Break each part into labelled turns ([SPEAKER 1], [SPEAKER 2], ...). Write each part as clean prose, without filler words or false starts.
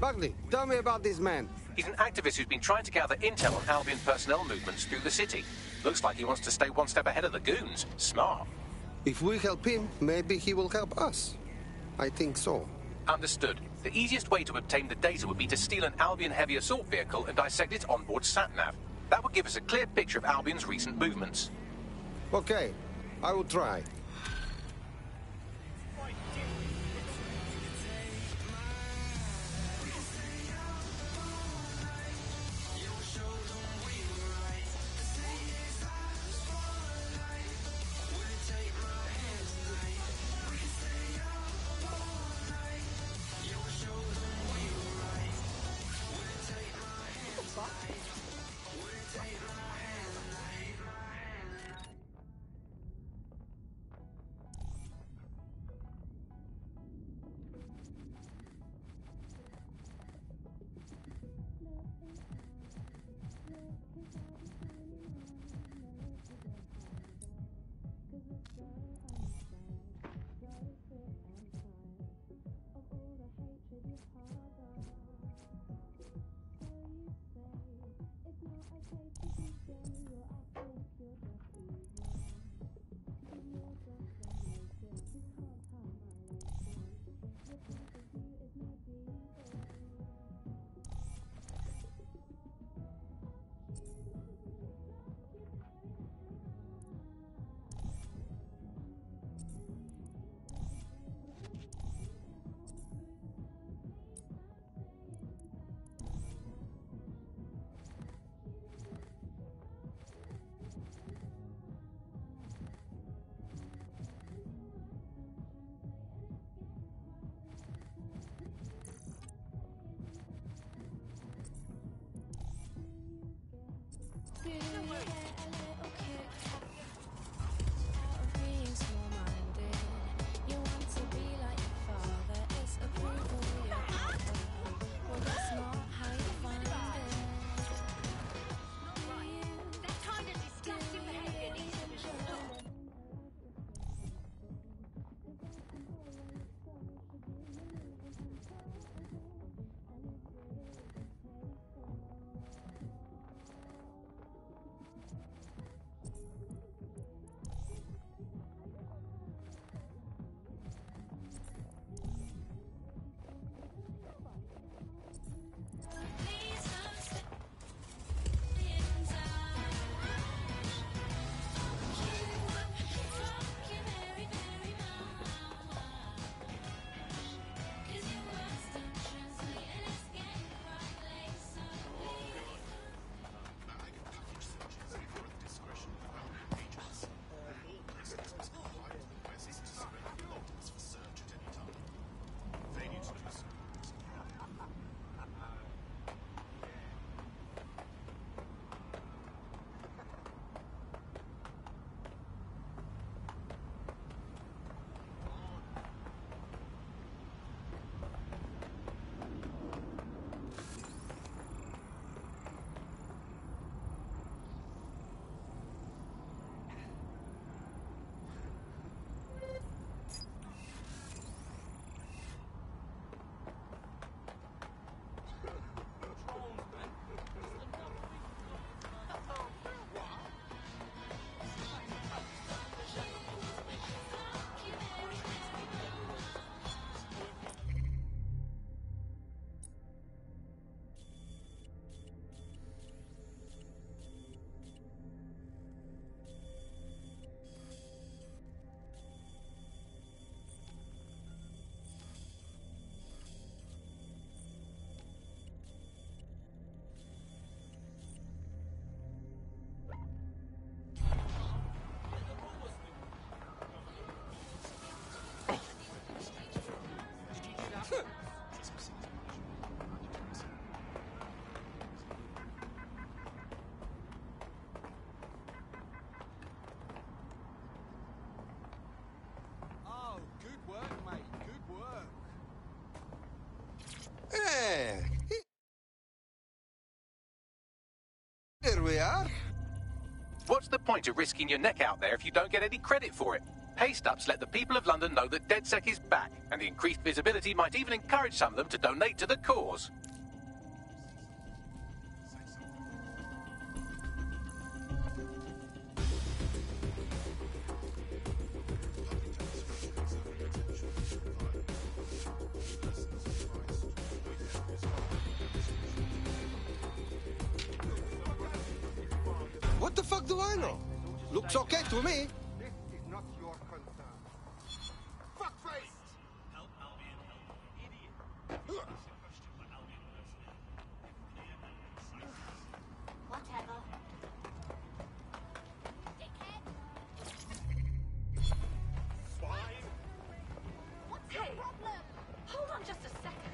[SPEAKER 1] Buckley, tell me about this man.
[SPEAKER 2] He's an activist who's been trying to gather intel on Albion personnel movements through the city. Looks like he wants to stay one step ahead of the goons. Smart.
[SPEAKER 1] If we help him, maybe he will help us. I think so.
[SPEAKER 2] Understood. The easiest way to obtain the data would be to steal an Albion heavy assault vehicle and dissect its onboard sat-nav. That would give us a clear picture of Albion's recent movements.
[SPEAKER 1] Okay, I will try. Here we are.
[SPEAKER 2] What's the point of risking your neck out there if you don't get any credit for it? Paste-ups let the people of London know that DedSec is back, and the increased visibility might even encourage some of them to donate to the cause.
[SPEAKER 1] What the fuck do I know? Looks okay to me.
[SPEAKER 3] This is not your concern. Fuckface!
[SPEAKER 4] Help Albion, help. Idiot. Ask a question by Albion personnel. Clear and concise.
[SPEAKER 5] Whatever.
[SPEAKER 4] Swine!
[SPEAKER 5] What's your problem? Hold on just a second.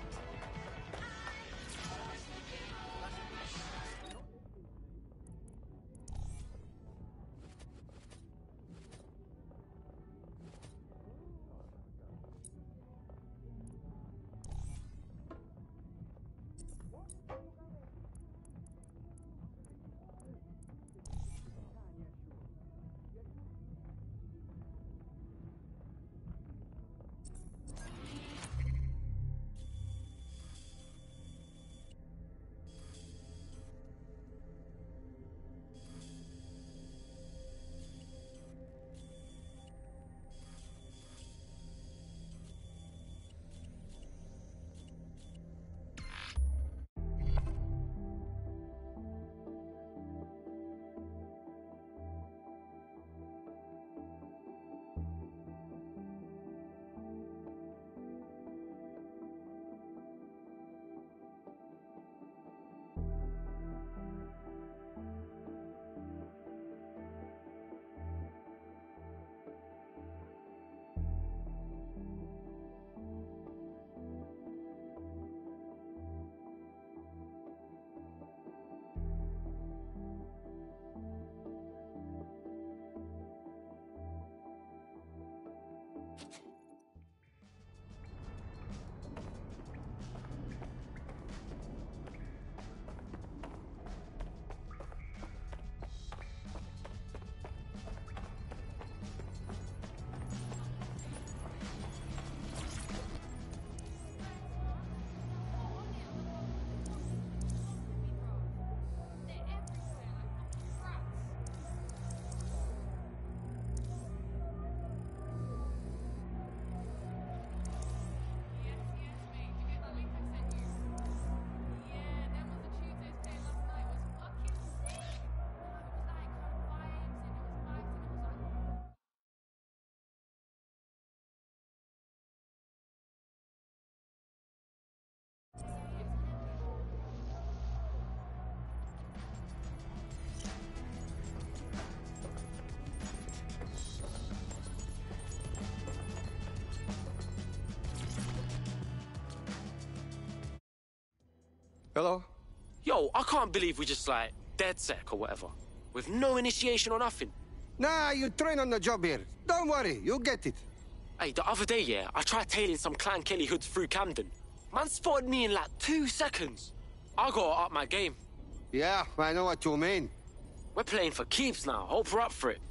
[SPEAKER 1] Hello?
[SPEAKER 6] Yo, I can't believe we just like DedSec or whatever. With no initiation or nothing.
[SPEAKER 1] Nah, you train on the job here. Don't worry, you'll get it.
[SPEAKER 6] Hey, the other day, yeah, I tried tailing some Clan Kelly hoods through Camden. Man spotted me in like 2 seconds. I gotta up my game.
[SPEAKER 1] Yeah, I know what you mean.
[SPEAKER 6] We're playing for keeps now. Hope we're up for it.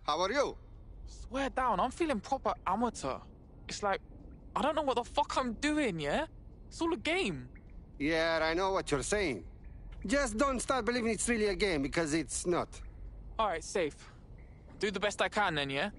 [SPEAKER 1] How are you?
[SPEAKER 7] Swear down, I'm feeling proper amateur. It's like, I don't know what the fuck I'm doing, yeah? It's all a game.
[SPEAKER 1] Yeah, I know what you're saying. Just don't start believing it's really a game, because it's not.
[SPEAKER 7] Alright, safe. Do the best I can then, yeah?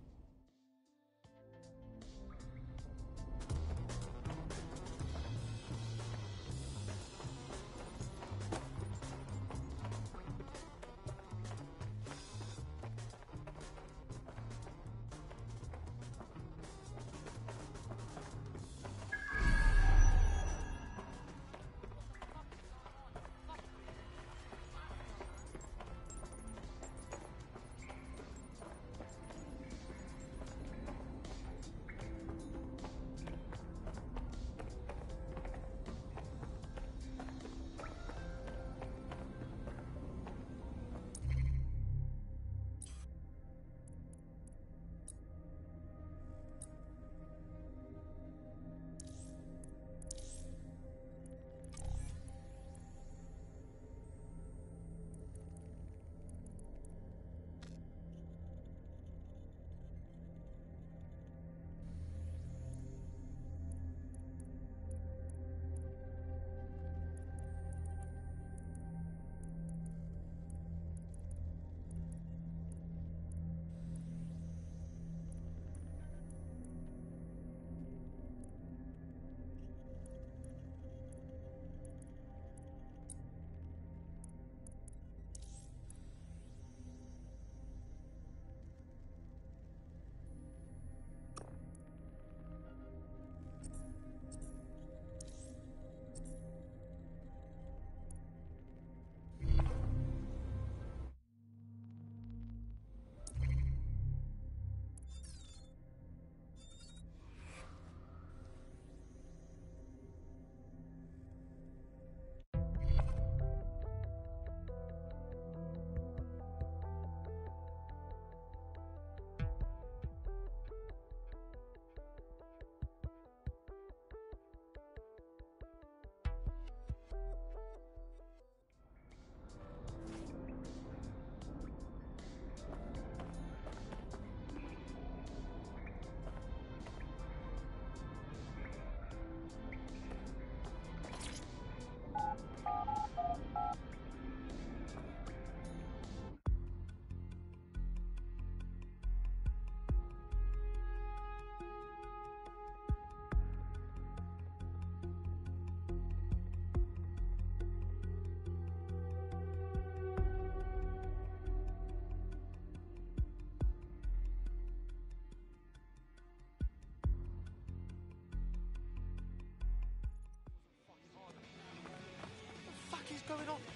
[SPEAKER 6] Going on?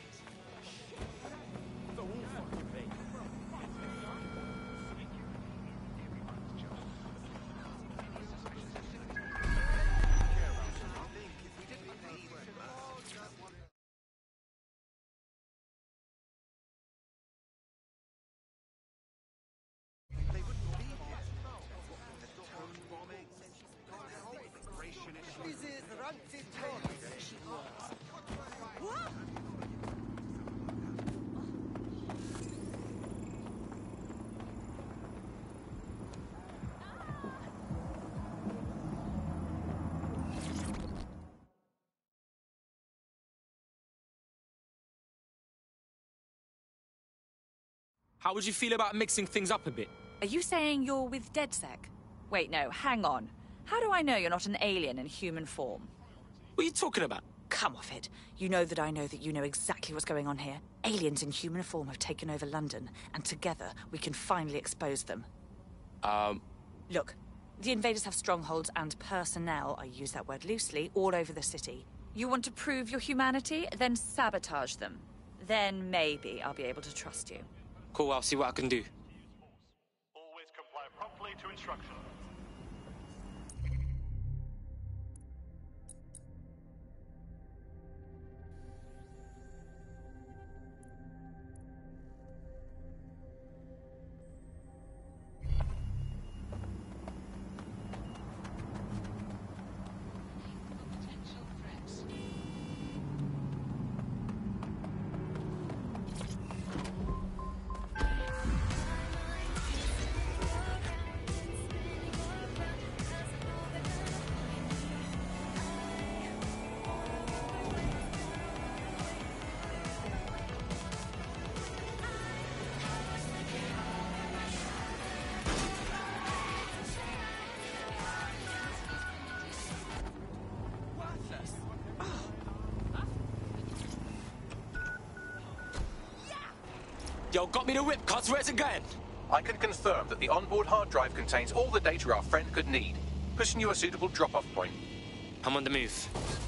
[SPEAKER 8] How would you feel about mixing things up a bit?
[SPEAKER 9] Are you saying you're with DedSec? Wait, no, hang on. How do I know you're not an alien in human form?
[SPEAKER 8] What are you talking about?
[SPEAKER 9] Come off it. You know that you know exactly what's going on here. Aliens in human form have taken over London, and together we can finally expose them. Look, the invaders have strongholds and personnel, I use that word loosely, all over the city. You want to prove your humanity? Then sabotage them. Then maybe I'll be able to trust you.
[SPEAKER 8] Cool, I'll see what I can do.
[SPEAKER 4] Always comply promptly to instructions.
[SPEAKER 8] Yo, got me the whip, cuz. Where's it going?
[SPEAKER 2] I can confirm that the onboard hard drive contains all the data our friend could need, pushing you a suitable drop-off point.
[SPEAKER 8] I'm on the move.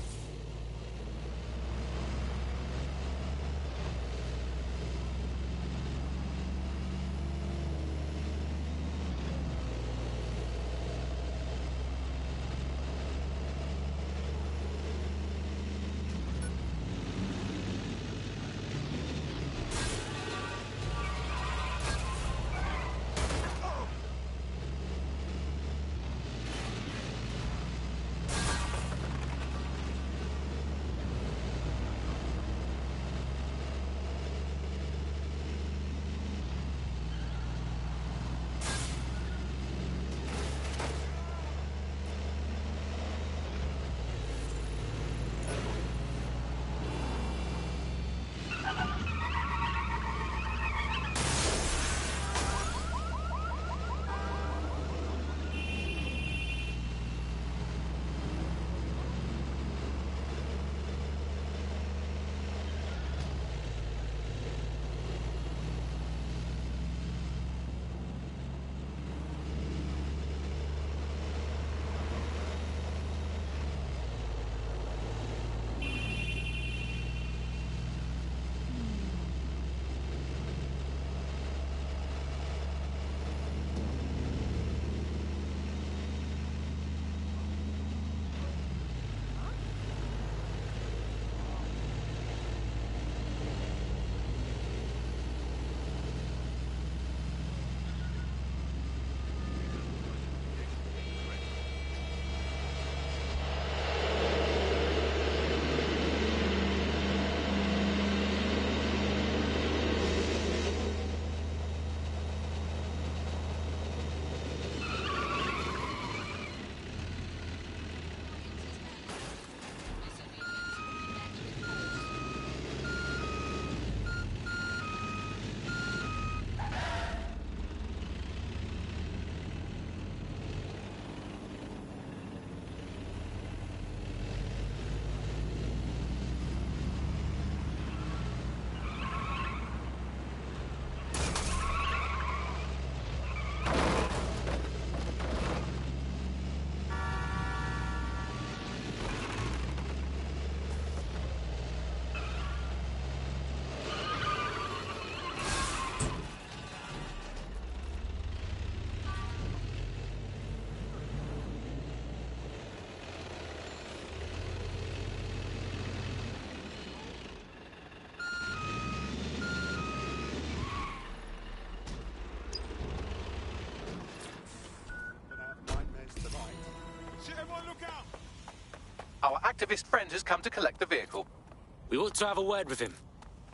[SPEAKER 2] Our activist friend has come to collect the vehicle.
[SPEAKER 8] We ought to have a word with him.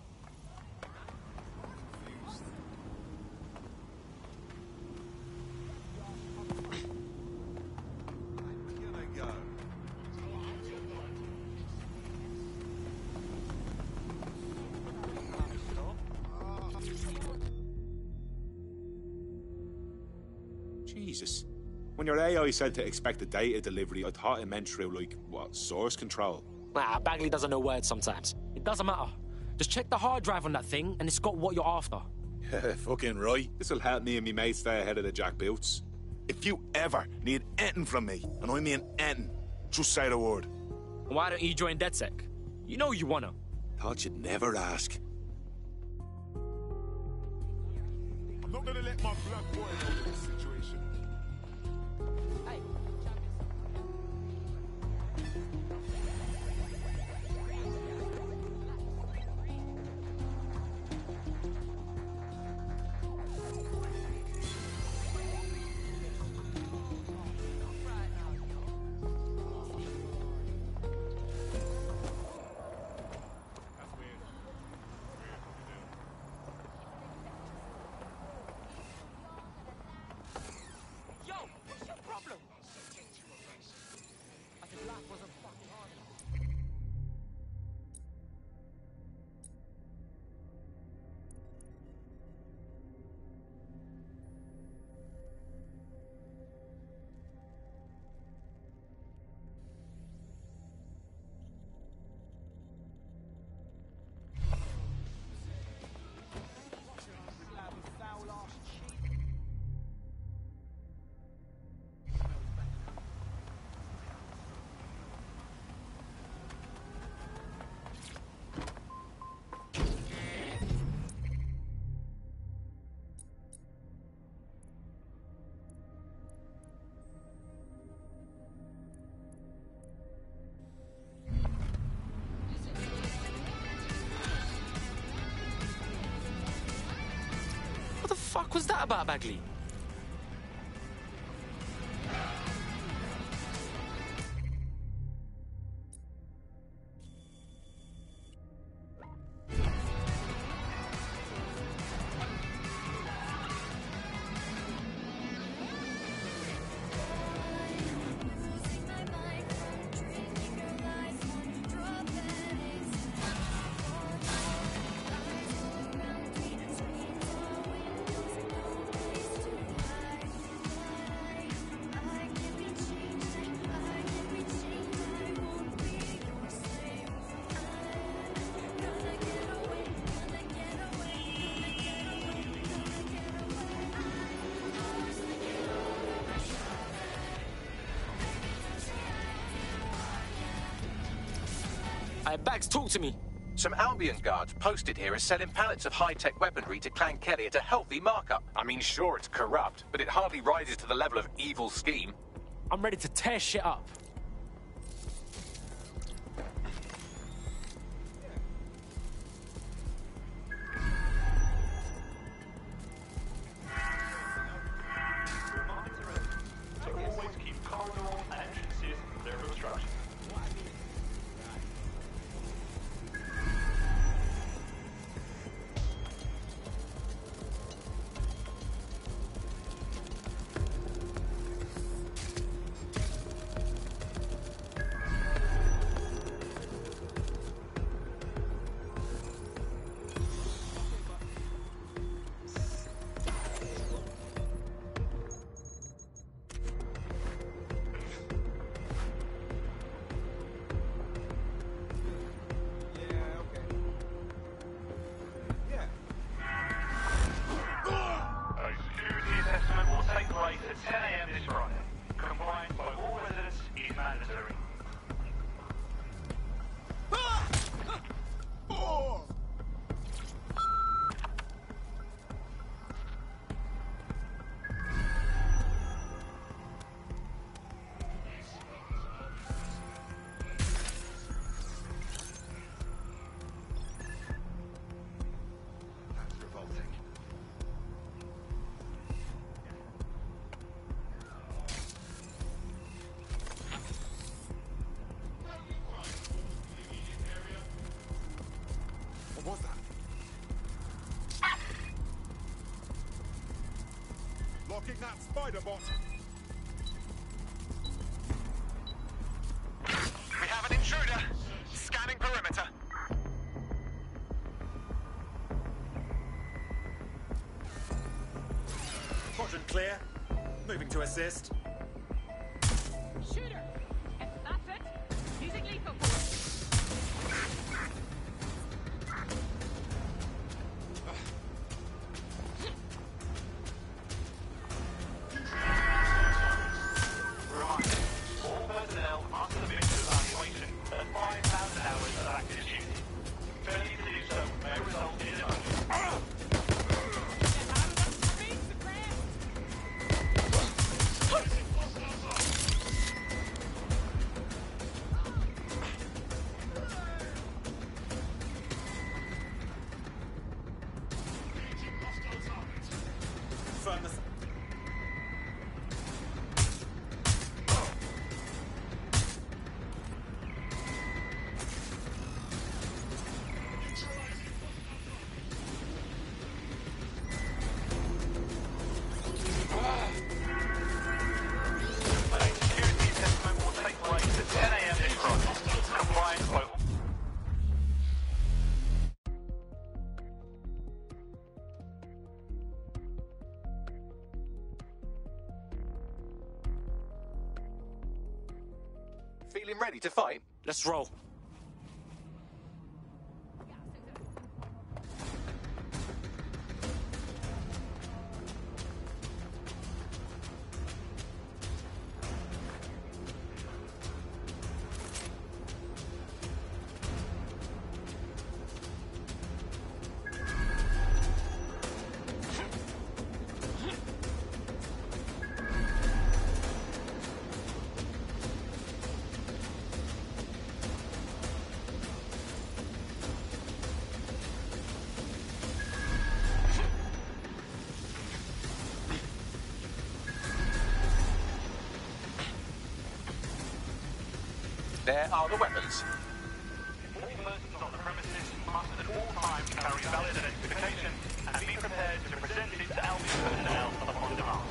[SPEAKER 10] Jesus. When your AI said to expect a data delivery, I thought it meant through, like, what, source control?
[SPEAKER 8] Nah, Bagley doesn't know words sometimes. It doesn't matter. Just check the hard drive on that thing, and it's got what you're after.
[SPEAKER 10] Yeah, fucking right. This'll help me and me mates stay ahead of the jack boots.
[SPEAKER 11] If you ever need anything from me, and I mean anything, just say the word.
[SPEAKER 8] Why don't you join DedSec? You know you wanna.
[SPEAKER 10] Thought you'd never ask.
[SPEAKER 3] I'm not gonna let my blood boil over this situation.
[SPEAKER 6] fuck was that about, Bagley? Bags, talk to me.
[SPEAKER 2] Some Albion guards posted here are selling pallets of high-tech weaponry to Clan Kelly at a healthy markup. I mean, sure, it's corrupt, but it hardly rises to the level of evil scheme.
[SPEAKER 8] I'm ready to tear shit up.
[SPEAKER 4] Always keep corridors and entrances clear of obstruction.
[SPEAKER 10] What was that? Locking that spider bot.
[SPEAKER 12] We have an intruder. Scanning perimeter.
[SPEAKER 13] Quadrant clear. Moving to assist.
[SPEAKER 14] Shooter! If that's it, using lethal force.
[SPEAKER 4] All personnel must submit to evaluation at 5,000 hours of active duty. Failure to do so may result in demotion.
[SPEAKER 13] Confirm the...
[SPEAKER 4] A security assessment will take place at 10 a.m. this Friday. Compliance by all.
[SPEAKER 2] Feeling ready to fight?
[SPEAKER 6] Let's roll.
[SPEAKER 2] There are the weapons.
[SPEAKER 4] All persons on the premises must at all times carry valid identification and be prepared to present it to Albion personnel upon demand.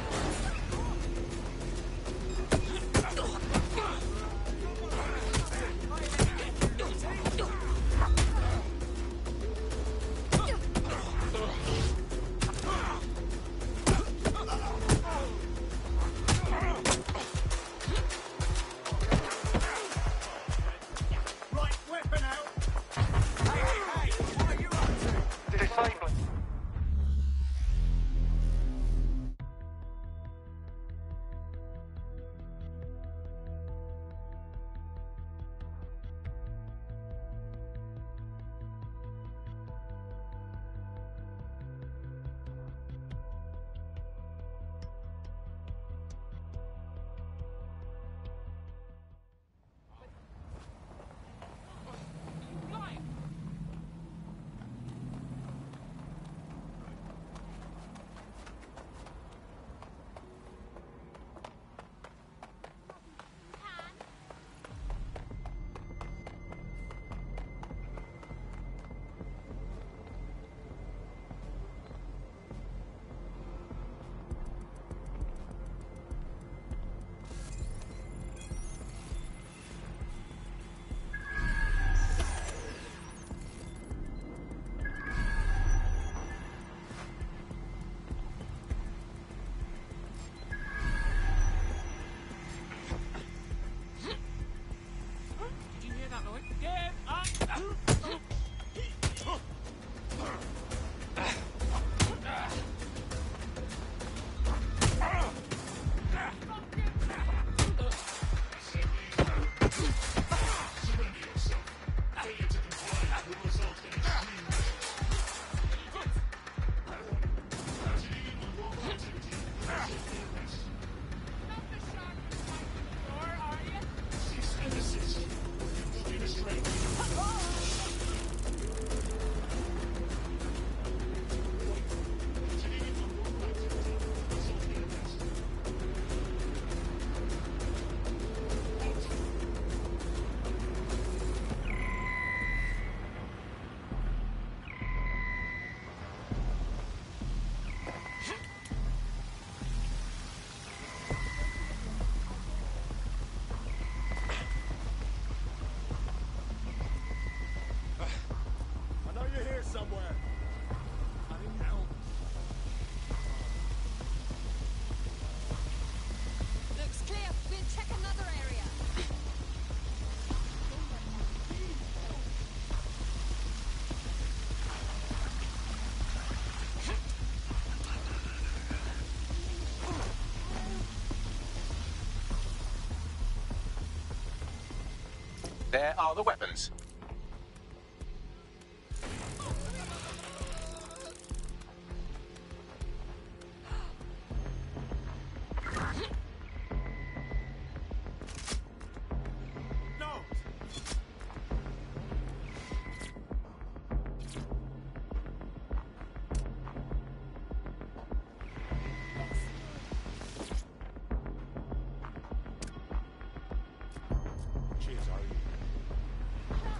[SPEAKER 11] Somewhere. I need help.
[SPEAKER 5] Looks clear. We'll check another area.
[SPEAKER 2] There are the weapons.
[SPEAKER 11] Cheers, are you?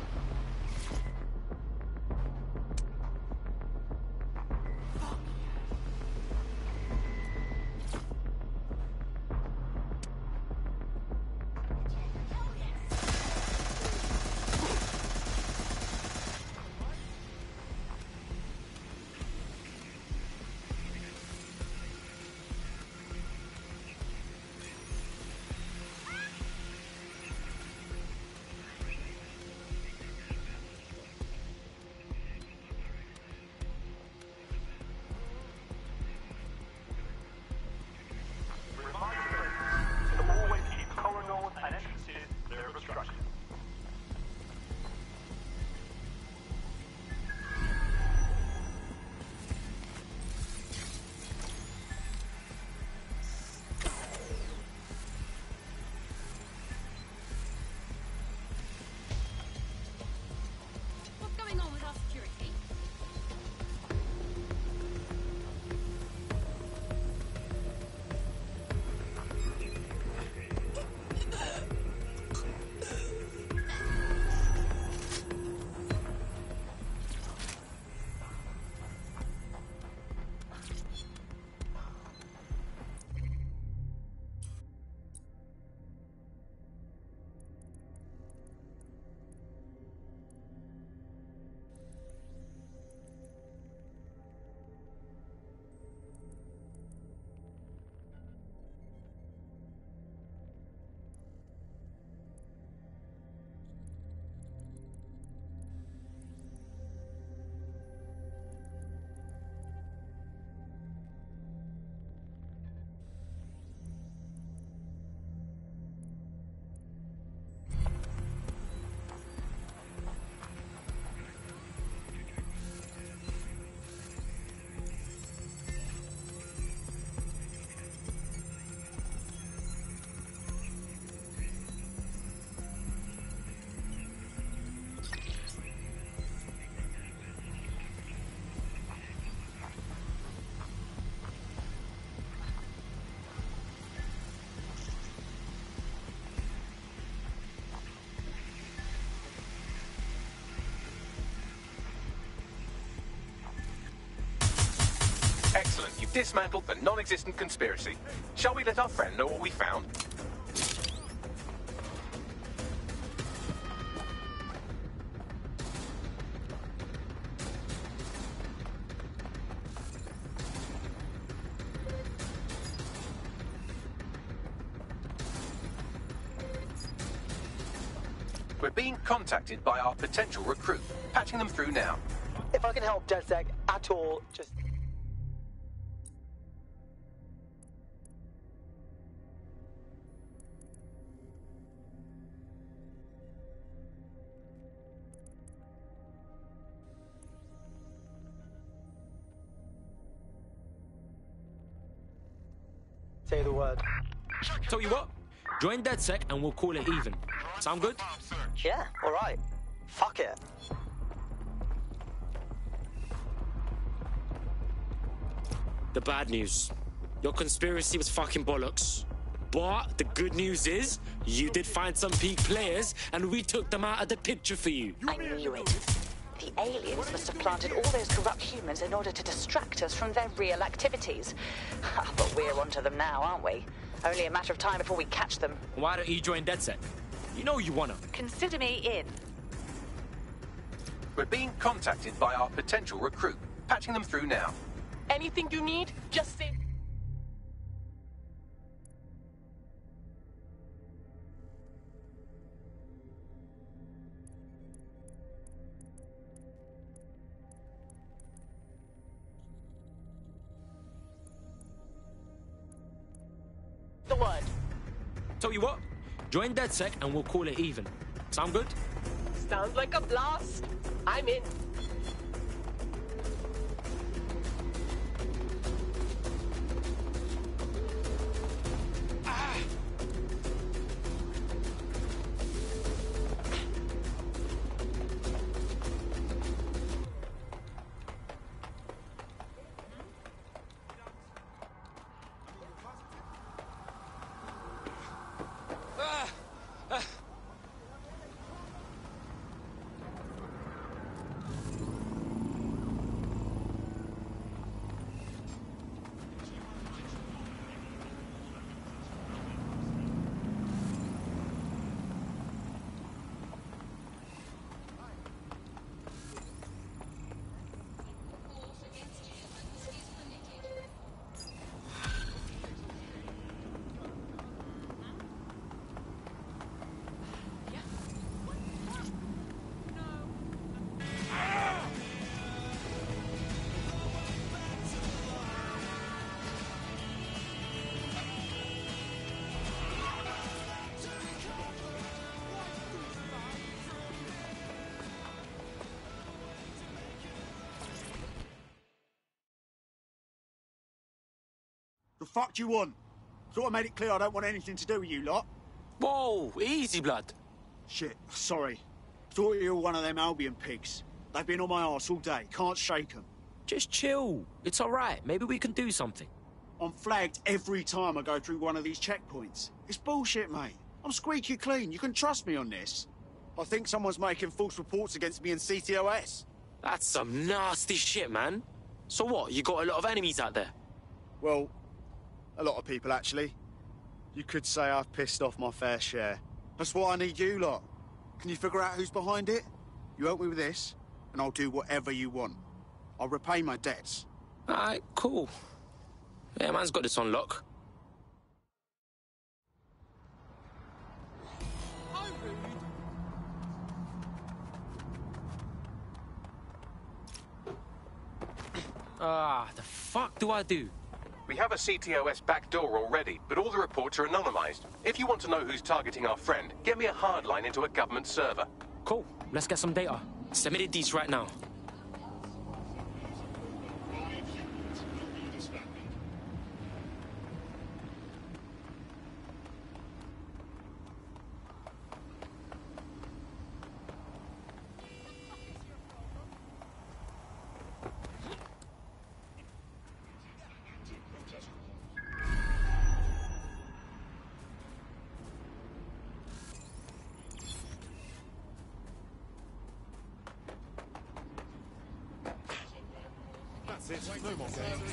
[SPEAKER 2] We've dismantled the non-existent conspiracy. Shall we let our friend know what we found? We're being contacted by our potential recruit. Patching them through now.
[SPEAKER 15] If I can help DedSec at all, just... say the word.
[SPEAKER 8] Tell you what, join DedSec and we'll call it even. Sound good?
[SPEAKER 15] Yeah, alright. Fuck it.
[SPEAKER 8] The bad news. Your conspiracy was fucking bollocks. But the good news is, you did find some peak players and we took them out of the picture for you.
[SPEAKER 9] I knew it. The aliens must have planted all those corrupt humans in order to distract us from their real activities. But we're onto them now, aren't we? Only a matter of time before we catch them.
[SPEAKER 8] Why don't you join DedSec? You know you wanna.
[SPEAKER 9] Consider me in.
[SPEAKER 2] We're being contacted by our potential recruit. Patching them through now.
[SPEAKER 14] Anything you need, just say... the word.
[SPEAKER 8] Tell you what, join DedSec and we'll call it even. Sound good?
[SPEAKER 14] Sounds like a blast. I'm in.
[SPEAKER 16] The fuck do you want? Thought I made it clear I don't want anything to do with you lot.
[SPEAKER 8] Whoa, easy, blood.
[SPEAKER 16] Shit, sorry. Thought you were one of them Albion pigs. They've been on my arse all day. Can't shake them.
[SPEAKER 8] Just chill. It's all right. Maybe we can do something.
[SPEAKER 16] I'm flagged every time I go through one of these checkpoints. It's bullshit, mate. I'm squeaky clean. You can trust me on this. I think someone's making false reports against me in CTOS.
[SPEAKER 8] That's some nasty shit, man. So what, you got a lot of enemies out there?
[SPEAKER 16] Well, a lot of people, actually. You could say I've pissed off my fair share. That's why I need you lot. Can you figure out who's behind it? You help me with this, and I'll do whatever you want. I'll repay my debts.
[SPEAKER 8] All right, cool. Yeah, man's got this on lock. The fuck do I do?
[SPEAKER 2] We have a CTOS backdoor already, but all the reports are anonymized. If you want to know who's targeting our friend, get me a hard line into a government server.
[SPEAKER 8] Cool. Let's get some data. Submitted these right now.
[SPEAKER 10] That's it. No more games.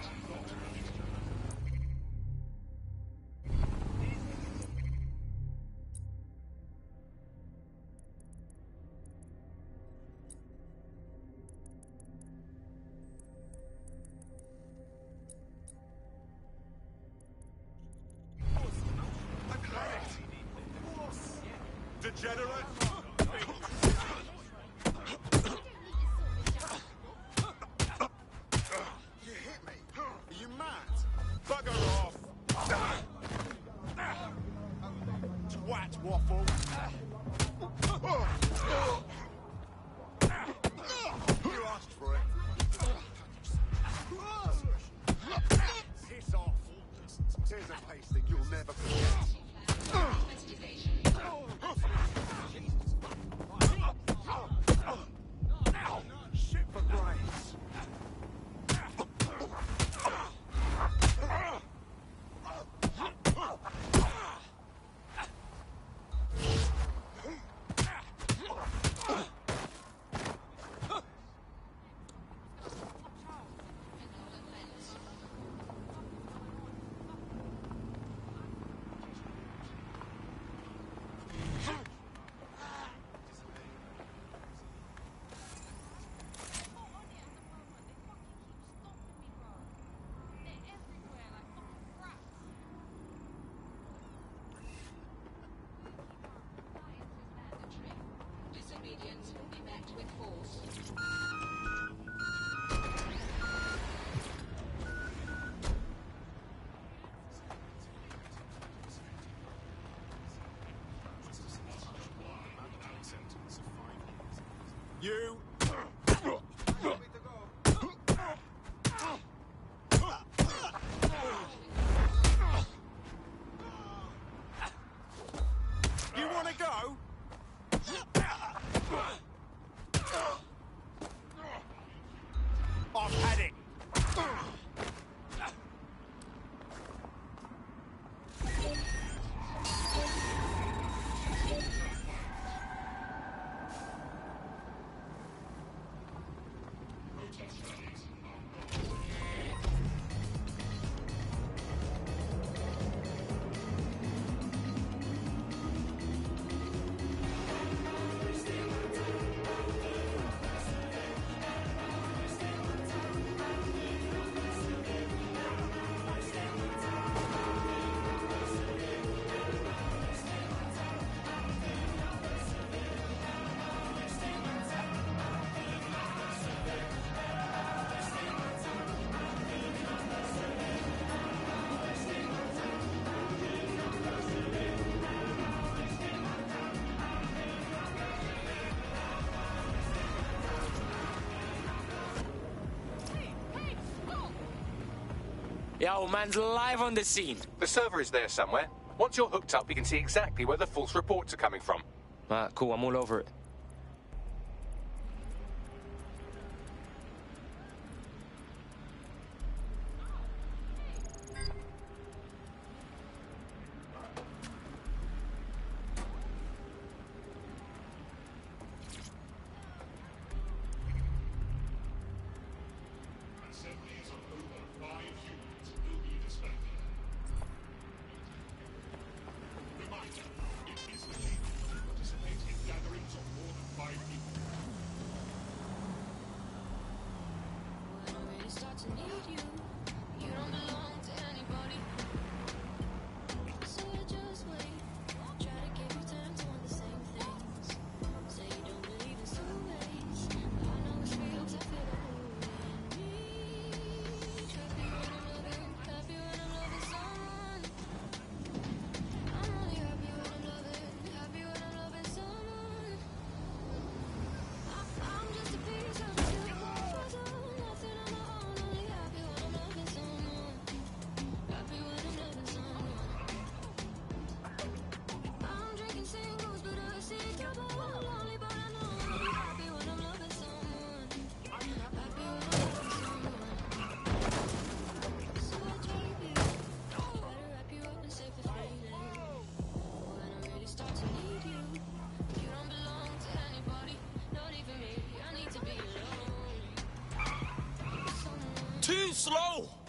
[SPEAKER 11] Degenerate!
[SPEAKER 16] You hit me. Are you mad?
[SPEAKER 11] Bugger off!
[SPEAKER 16] Twat waffle. You asked for it. Piss off. Here's a pasting you'll never forget. Shit for brains.
[SPEAKER 5] Disobedience will be met with force.
[SPEAKER 11] You!
[SPEAKER 16] You wanna go? I've had it.
[SPEAKER 6] Yo, man's live on the scene.
[SPEAKER 2] The server is there somewhere. Once you're hooked up, we can see exactly where the false reports are coming from.
[SPEAKER 6] Alright, cool, I'm all over it.
[SPEAKER 11] Reminder, it is illegal to participate in gatherings of
[SPEAKER 17] Too slow!